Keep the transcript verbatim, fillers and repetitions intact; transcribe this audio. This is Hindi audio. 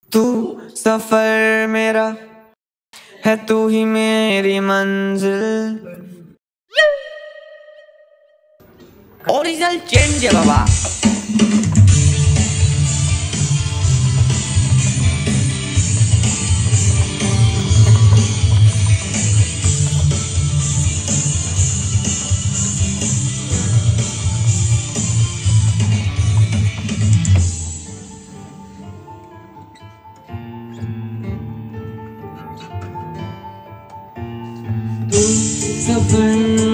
तू सफर मेरा है, तू ही मेरी मंजिल। ओरिजिनल चेंज है बाबा। तू सफर